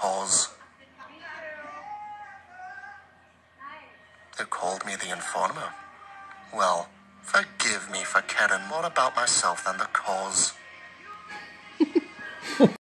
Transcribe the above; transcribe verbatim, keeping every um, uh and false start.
cause. They called me the informer. Well, forgive me for caring more about myself than the cause.